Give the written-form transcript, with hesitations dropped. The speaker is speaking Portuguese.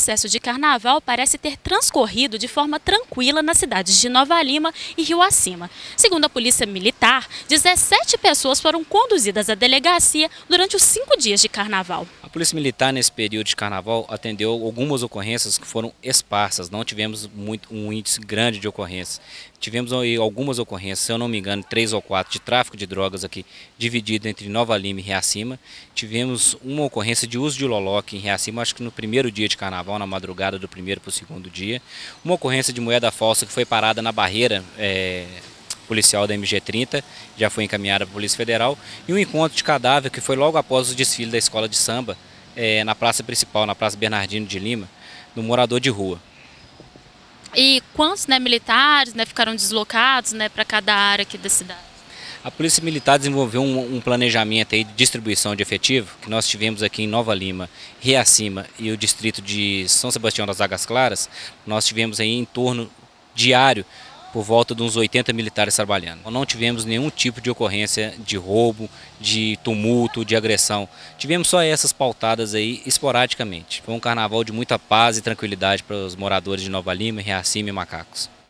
recesso de carnaval parece ter transcorrido de forma tranquila nas cidades de Nova Lima e Rio Acima. Segundo a Polícia Militar, 17 pessoas foram conduzidas à delegacia durante os 5 dias de carnaval. A Polícia Militar, nesse período de carnaval, atendeu algumas ocorrências que foram esparsas, não tivemos um índice grande de ocorrências. Tivemos algumas ocorrências, se eu não me engano, 3 ou 4, de tráfico de drogas aqui, dividido entre Nova Lima e Reacima. Tivemos uma ocorrência de uso de loló aqui em Reacima, acho que no primeiro dia de carnaval, na madrugada do primeiro para o segundo dia. Uma ocorrência de moeda falsa que foi parada na barreira policial da MG30, já foi encaminhada para a Polícia Federal, e um encontro de cadáver que foi logo após o desfile da escola de samba, na praça principal, na Praça Bernardino de Lima, no morador de rua. E quantos militares ficaram deslocados para cada área aqui da cidade? A Polícia Militar desenvolveu um planejamento aí de distribuição de efetivo, que nós tivemos aqui em Nova Lima, Reacima e o distrito de São Sebastião das Águas Claras. Nós tivemos aí em torno diário por volta de uns 80 militares trabalhando. Não tivemos nenhum tipo de ocorrência de roubo, de tumulto, de agressão. Tivemos só essas pautadas aí esporadicamente. Foi um carnaval de muita paz e tranquilidade para os moradores de Nova Lima, Reacima e Macacos.